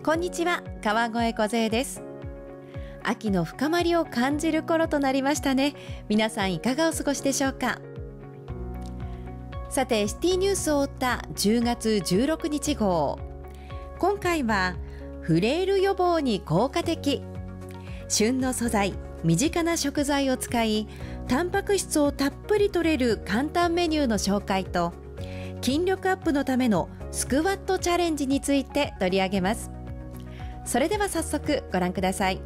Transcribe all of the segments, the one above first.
こんにちは、川越梢です。秋の深まりを感じる頃となりましたね。皆さんいかがお過ごしでしょうか。さて、シティニュースを追った10月16日号。今回はフレイル予防に効果的、旬の素材、身近な食材を使いタンパク質をたっぷり摂れる簡単メニューの紹介と、筋力アップのためのスクワットチャレンジについて取り上げます。それでは早速ご覧ください。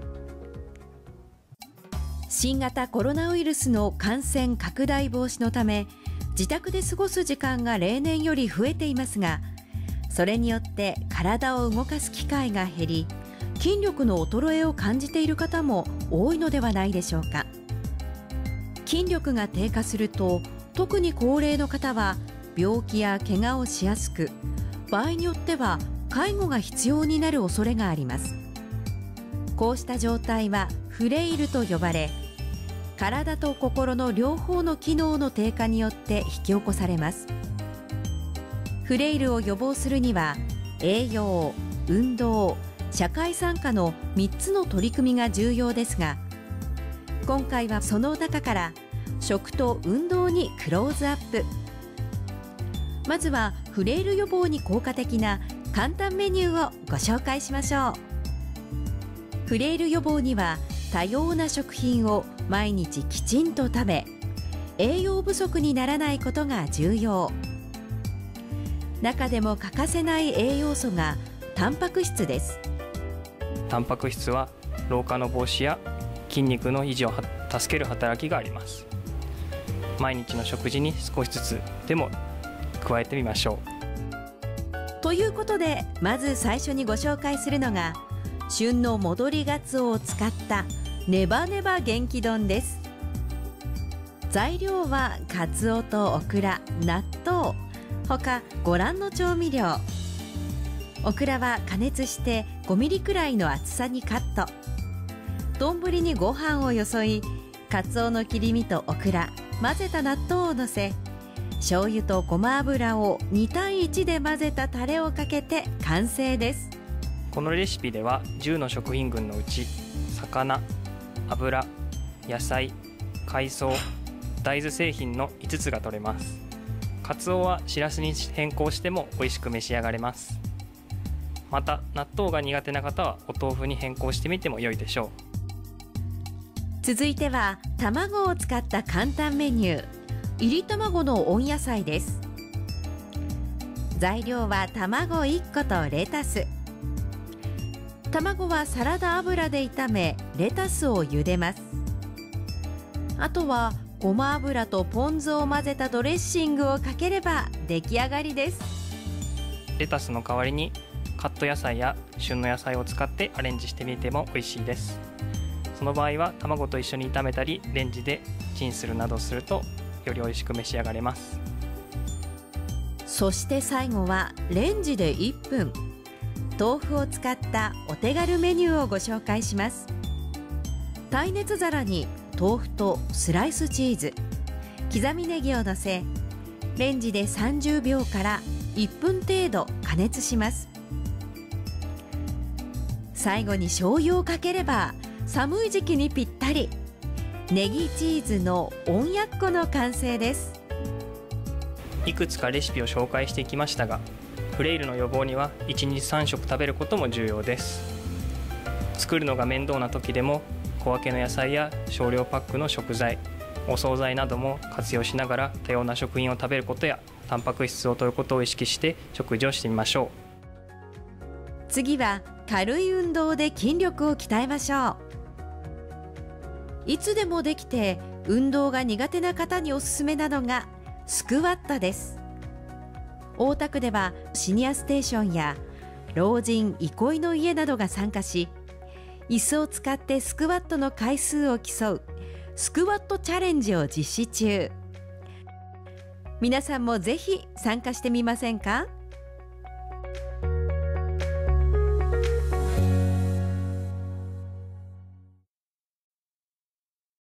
新型コロナウイルスの感染拡大防止のため、自宅で過ごす時間が例年より増えていますが、それによって体を動かす機会が減り、筋力の衰えを感じている方も多いのではないでしょうか。筋力が低下すると、特に高齢の方は病気や怪我をしやすく、場合によっては介護が必要になる恐れがあります。こうした状態はフレイルと呼ばれ、体と心の両方の機能の低下によって引き起こされます。フレイルを予防するには、栄養、運動、社会参加の3つの取り組みが重要ですが、今回はその中から食と運動にクローズアップ。まずはフレイル予防に効果的な簡単メニューをご紹介しましょう。フレイル予防には多様な食品を毎日きちんと食べ、栄養不足にならないことが重要。中でも欠かせない栄養素がタンパク質です。 タンパク質は老化の防止や筋肉の維持を助ける働きがあります。毎日の食事に少しずつでも加えてみましょう。ということで、まず最初にご紹介するのが旬の戻りがつおを使ったネバネバ元気丼です。材料はかつおとオクラ、納豆、他ご覧の調味料。オクラは加熱して5ミリくらいの厚さにカット。丼にご飯をよそい、かつおの切り身とオクラ、混ぜた納豆をのせ、醤油とごま油を2対1で混ぜたタレをかけて完成です。 このレシピでは10の食品群のうち、魚、油、野菜、海藻、大豆製品の5つが取れます。かつおはしらすに変更しても美味しく召し上がれます。また納豆が苦手な方はお豆腐に変更してみても良いでしょう。 続いては卵を使った簡単メニュー、いり卵の温野菜です。材料は卵1個とレタス。卵はサラダ油で炒め、レタスを茹でます。あとはごま油とポン酢を混ぜたドレッシングをかければ出来上がりです。 レタスの代わりにカット野菜や旬の野菜を使ってアレンジしてみても美味しいです。その場合は卵と一緒に炒めたりレンジでチンするなどするとより美味しく召し上がれます。 そして最後はレンジで1分、豆腐を使ったお手軽メニューをご紹介します。耐熱皿に豆腐とスライスチーズ、刻みネギをのせ、レンジで30秒から1分程度加熱します。最後に醤油をかければ寒い時期にぴったり、ネギチーズの温やっこの完成です。 いくつかレシピを紹介してきましたが、フレイルの予防には1日3食食べることも重要です。作るのが面倒な時でも小分けの野菜や少量パックの食材、お惣菜なども活用しながら多様な食品を食べることやタンパク質を摂ることを意識して食事をしてみましょう。 次は軽い運動で筋力を鍛えましょう。いつでもできて運動が苦手な方におすすめなのがスクワットです。大田区ではシニアステーションや老人憩いの家などが参加し、椅子を使ってスクワットの回数を競うスクワットチャレンジを実施中。皆さんもぜひ参加してみませんか？